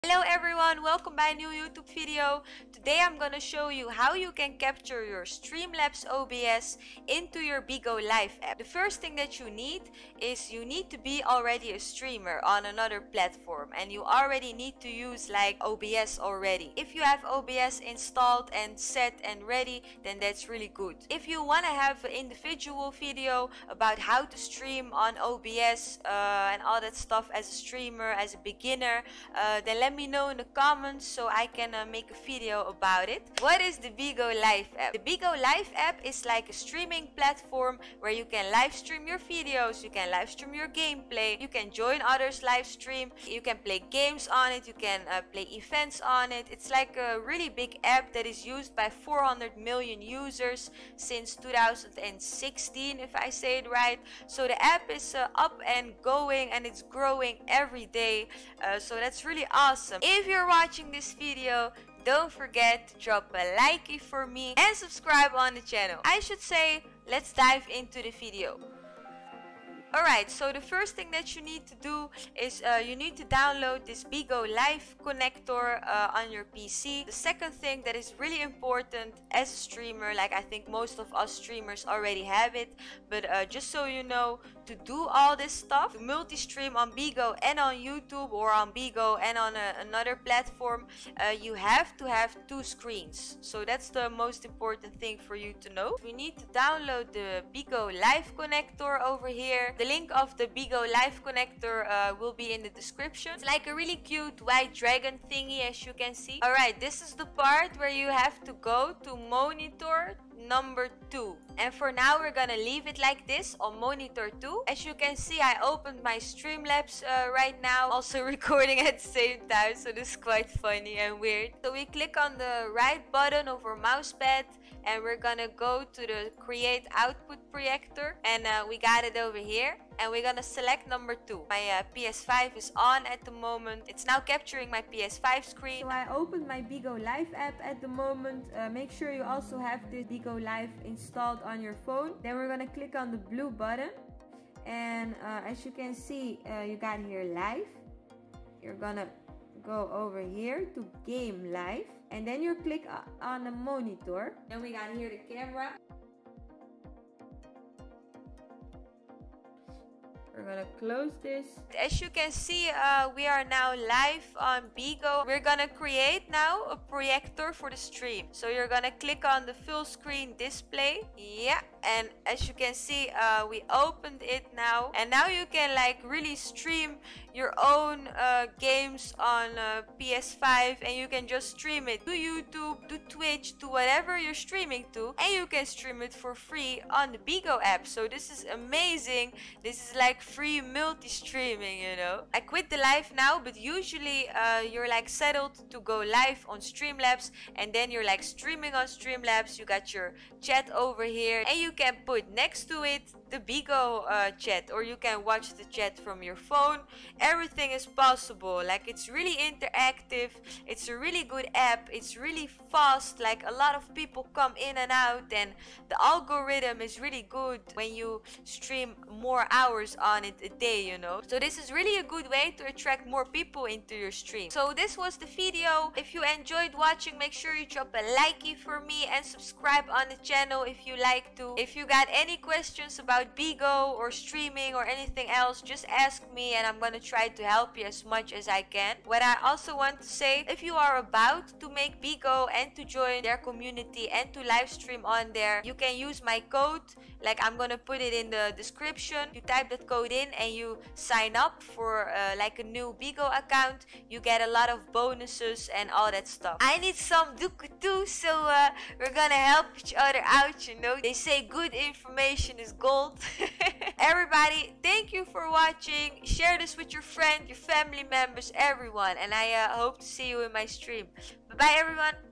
Hello everyone, welcome by a new YouTube video. Today I'm gonna show you how you can capture your Streamlabs OBS into your Bigo Live app. The first thing that you need is you need to be already a streamer on another platform, and you already need to use like OBS already. If you have OBS installed and set and ready, then that's really good. If you want to have an individual video about how to stream on OBS and all that stuff as a streamer, as a beginner, then let me know in the comments so I can make a video about it. What is the Bigo Live app? The Bigo Live app is like a streaming platform where you can live stream your videos, you can live stream your gameplay, you can join others live stream, you can play games on it, you can play events on it. It's like a really big app that is used by 400 million users since 2016, if I say it right. So the app is up and going, and it's growing every day, so that's really awesome. If you're watching this video, don't forget to drop a like for me and subscribe on the channel. I should say, let's dive into the video. Alright, so the first thing that you need to do is you need to download this Bigo Live connector on your PC. The second thing that is really important as a streamer, like I think most of us streamers already have it, but just so you know, to do all this stuff, to multi-stream on Bigo and on YouTube, or on Bigo and on another platform, you have to have two screens. So that's the most important thing for you to know. We need to download the Bigo Live connector over here. The link of the Bigo Live connector will be in the description. It's like a really cute white dragon thingy, as you can see. Alright, this is the part where you have to go to monitor number 2, and for now we're gonna leave it like this on monitor 2. As you can see, I opened my Streamlabs right now, also recording at the same time, so this is quite funny and weird. So we click on the right button of our mousepad and we're gonna go to the create output projector, and we got it over here, and we're gonna select number 2. My PS5 is on at the moment. It's now capturing my PS5 screen. So I opened my Bigo Live app at the moment. Make sure you also have this Bigo Live installed on your phone. Then we're gonna click on the blue button, and as you can see, you got here live. You're gonna go over here to game live, and then you click on the monitor. Then we got here the camera. We're gonna close this. As you can see, we are now live on Bigo. We're gonna create now a projector for the stream. So you're gonna click on the full screen display. Yeah, and as you can see, we opened it now, and now you can like really stream your own games on PS5, and you can just stream it to YouTube, to Twitch, to whatever you're streaming to, and you can stream it for free on the Bigo app. So this is amazing. This is like free multi-streaming, you know. I quit the live now, but usually you're like settled to go live on Streamlabs, and then you're like streaming on Streamlabs. You got your chat over here, and you can put next to it the Bigo chat, or you can watch the chat from your phone. Everything is possible. Like, it's really interactive. It's a really good app. It's really fast. Like, a lot of people come in and out, and the algorithm is really good when you stream more hours on it a day, you know. So this is really a good way to attract more people into your stream. So this was the video. If you enjoyed watching, make sure you drop a like for me and subscribe on the channel if you like to. If you got any questions about Bigo or streaming or anything else, just ask me, and I'm gonna try to help you as much as I can. What I also want to say, if you are about to make Bigo and to join their community and to live stream on there, you can use my code. Like, I'm gonna put it in the description. You type that code in and you sign up for like a new Bigo account. You get a lot of bonuses and all that stuff. I need some duku too, so we're gonna help each other out, you know. They say good information is gold. Everybody, thank you for watching. Share this with your friends, your family members, everyone, and I hope to see you in my stream. Bye bye everyone.